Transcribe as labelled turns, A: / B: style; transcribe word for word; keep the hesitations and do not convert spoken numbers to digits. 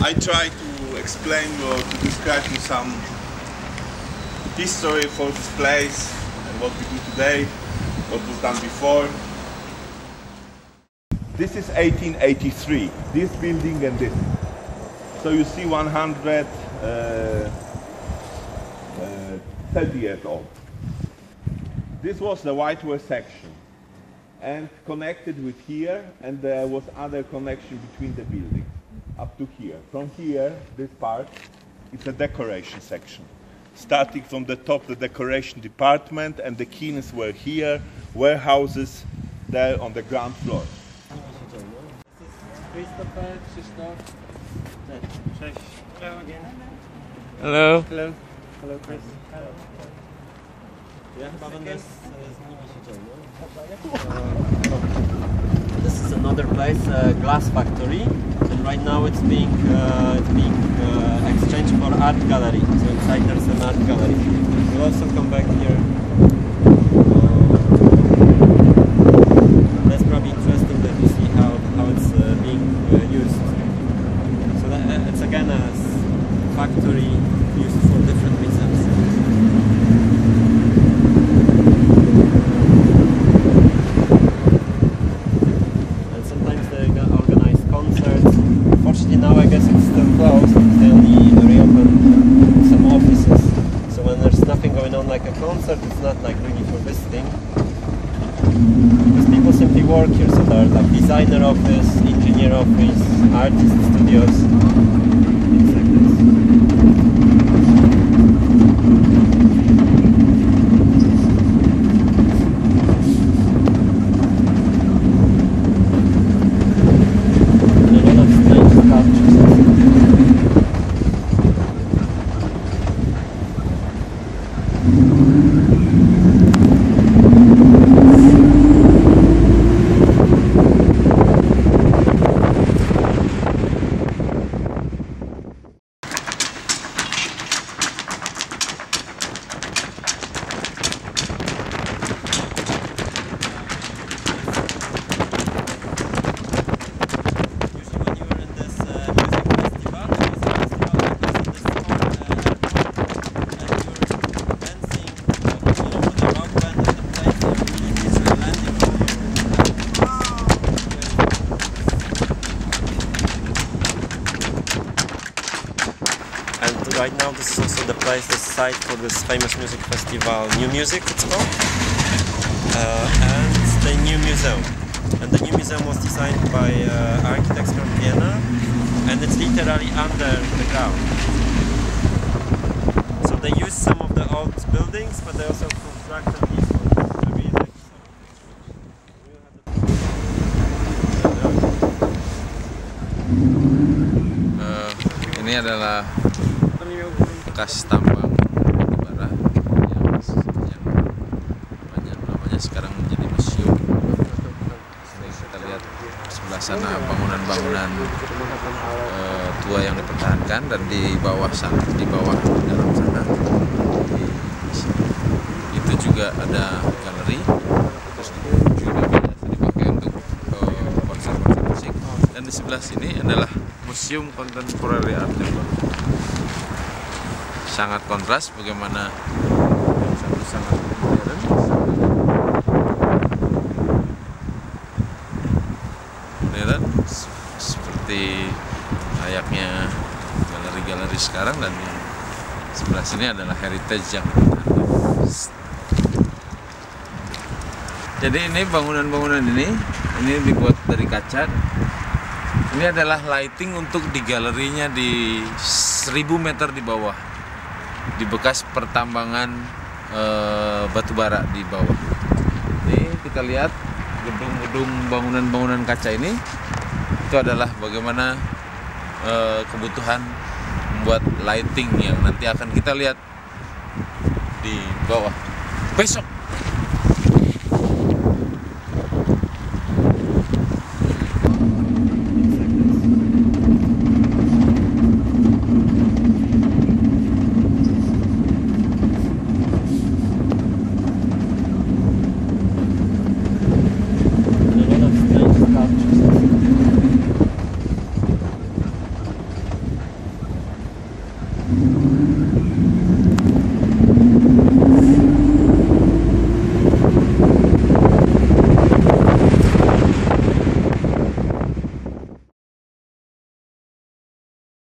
A: I try to explain or to describe you some history for this place and what we do today, what was done before. This is eighteen eighty-three, this building and this. So you see one hundred thirty years old. This was the Whiteware section and connected with here, and there was other connection between the buildings up to here. From here, this part, it's a decoration section. Starting from the top, the decoration department, and the kilns were here, warehouses there on the ground floor.
B: Christopher, Krzysztof. Cześć. Hello again.
C: Hello.
B: Hello. Hello, Chris. Hello. Ja chyba będę z, z nimi siedział, no? This is another place, a glass factory, and right now it's being uh, it's being uh, exchanged for art gallery. So inside there's an art gallery. We'll also come back here. That's probably interesting that you see how how it's uh, being uh, used. So that, uh, it's again a factory used for different reasons. And sometimes they organize concerts. Unfortunately now I guess it's still closed. They only reopen some offices. So when there's nothing going on like a concert, it's not like really for visiting. Because people simply work here, so there are like designer office, engineer office, artist studios, things like this. And a lot of strange sculptures. Right now this is also the place, the site for this famous music festival, New Music it's called, uh, and it's the new museum. And the new museum was designed by uh, architects from Vienna, and it's literally under the ground. So they use some of the old buildings, but they also constructed these ones.
C: Uh, ini adalah bekas tambang bara yang, yang banyak namanya sekarang menjadi museum. Ini kita lihat sebelah sana bangunan-bangunan uh, tua yang dipertahankan, dan di bawah sana, di bawah dalam sana di, di sini. Itu juga ada galeri, terus juga biasa dipakai untuk konser-konser uh, musik. Dan di sebelah sini adalah Museum Contemporary Art Jember. Sangat kontras bagaimana yang satu sangat modern, modern seperti layaknya galeri-galeri sekarang, dan yang sebelah sini adalah heritage yang jadi ini bangunan-bangunan ini ini dibuat dari kaca. Ini adalah lighting untuk di galerinya di seribu meter di bawah, di bekas pertambangan e, batu bara di bawah. Ini kita lihat gedung-gedung bangunan-bangunan kaca ini, itu adalah bagaimana e, kebutuhan membuat lighting yang nanti akan kita lihat di bawah besok.